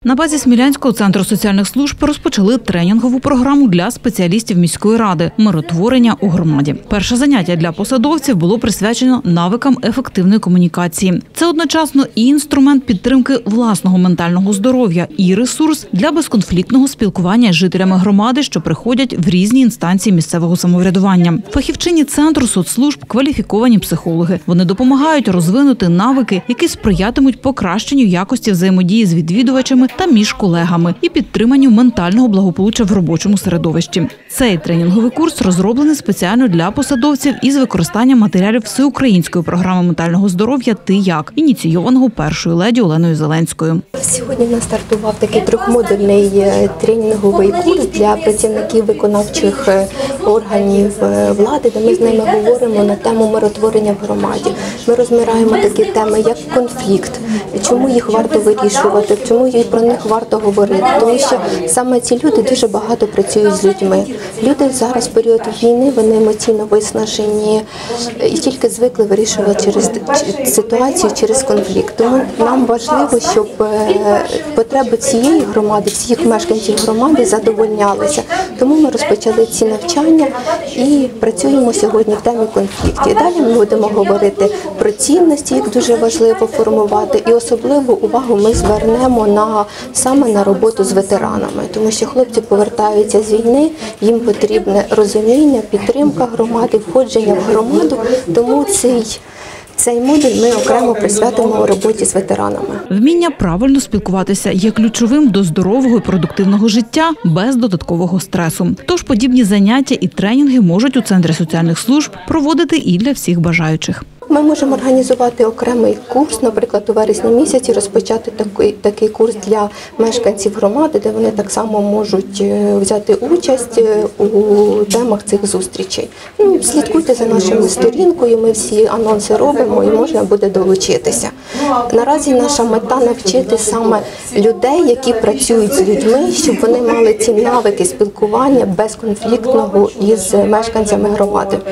На базі Смілянського центру соціальних служб розпочали тренінгову програму для спеціалістів міської ради «Миротворення у громаді». Перше заняття для посадовців було присвячено навикам ефективної комунікації. Це одночасно і інструмент підтримки власного ментального здоров'я, і ресурс для безконфліктного спілкування з жителями громади, що приходять в різні інстанції місцевого самоврядування. Фахівчині центру соцслужб – кваліфіковані психологи. Вони допомагають розвинути навики, які сприятимуть покращенню якості взаємодії з відвідувачами та між колегами і підтриманню ментального благополуччя в робочому середовищі. Цей тренінговий курс розроблений спеціально для посадовців із використанням матеріалів Всеукраїнської програми ментального здоров'я «Ти як?», ініційованого першою леді Оленою Зеленською. Сьогодні в нас стартував такий трьохмодульний тренінговий курс для працівників виконавчих органів влади, де ми з ними говоримо на тему миротворення в громаді. Ми розбираємо такі теми, як конфлікт, чому їх варто вирішувати, чому про них варто говорити, тому що саме ці люди дуже багато працюють з людьми. Люди зараз в період війни, вони емоційно виснажені і тільки звикли вирішувати через ситуацію, через конфлікт. Тому нам важливо, щоб потреби цієї громади, всіх мешканців громади задовольнялися. Тому ми розпочали ці навчання і працюємо сьогодні в темі конфліктів. Далі ми будемо говорити про цінності, їх дуже важливо формувати, і особливу увагу ми звернемо саме на роботу з ветеранами, тому що хлопці повертаються з війни, їм потрібне розуміння, підтримка громади, входження в громаду, тому цей модуль ми окремо присвятимо роботі з ветеранами. Вміння правильно спілкуватися є ключовим до здорового і продуктивного життя без додаткового стресу. Тож подібні заняття і тренінги можуть у Центрі соціальних служб проводити і для всіх бажаючих. Ми можемо організувати окремий курс, наприклад, у вересні місяці розпочати такий курс для мешканців громади, де вони так само можуть взяти участь у темах цих зустрічей. Слідкуйте за нашою сторінкою, ми всі анонси робимо і можна буде долучитися. Наразі наша мета – навчити саме людей, які працюють з людьми, щоб вони мали ці навики спілкування безконфліктного із мешканцями громади.